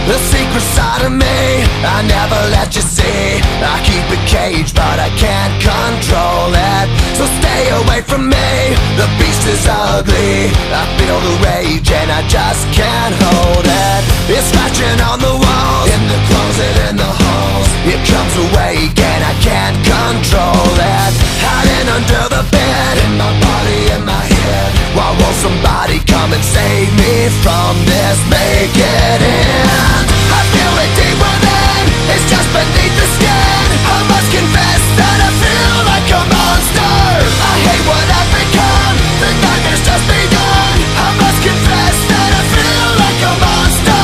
The secret side of me I never let you see. I keep it caged but I can't control it. So stay away from me, the beast is ugly. I feel the rage and I just can't hold it. It's scratching on the walls, in the closet, in the halls. It comes awake and I can't control it. Hiding under the bed, in my body, in my head. Why won't somebody come and save me from this? Make it end. I feel it deep within, it's just beneath the skin. I must confess that I feel like a monster. I hate what I've become, the nightmare's just begun. I must confess that I feel like a monster.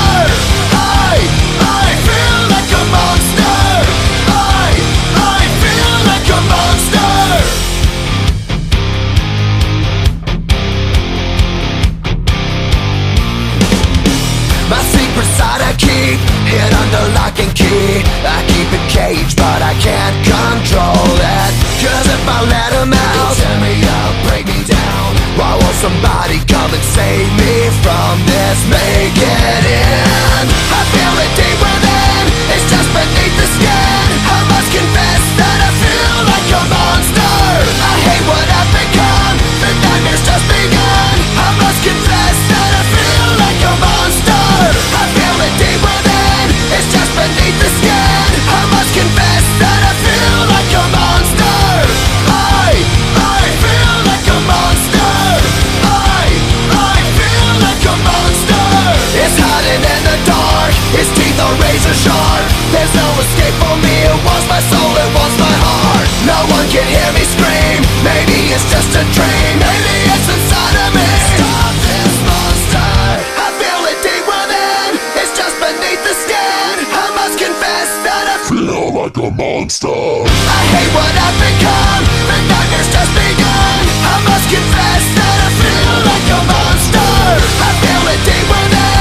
I feel like a monster. I feel like a monster. My secret side I keep hid under lock and key. I keep it caged but I can't control it. Cause if I let him out, he'll tear me up, break me down. Why won't somebody come and save me from this? Make it end. I feel it deep within, it's just beneath the skin. I must confess that I feel like a monster. I hate what I've become, the nightmare's just begun. I must confess that I feel like a monster. I feel it deep within, it's just beneath the skin. I must confess that I feel like a monster. I feel like a monster. I feel like a monster. It's hiding in the dark, its teeth are razor sharp. There's no escape for me, it wants my soul, it wants my heart. No one can hear me scream, maybe it's just a dream. Maybe it's inside of me. Stop this monster. I feel it deep within, it's just beneath the skin. I must confess that I feel like a monster. I hate what I've become, the nightmare's just begun. I must confess that I feel like a monster. I feel it deep within,